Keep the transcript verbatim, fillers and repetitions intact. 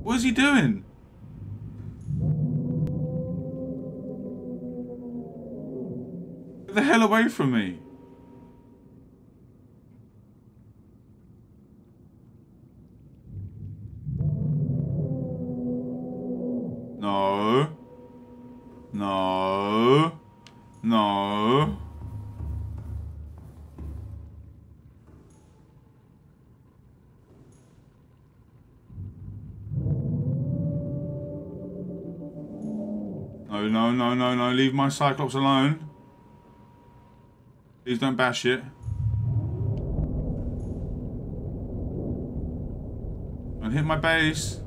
What is he doing? Get the hell away from me. No. No. No. No, no, no, no, no. Leave my Cyclops alone. Please don't bash it. Don't hit my base.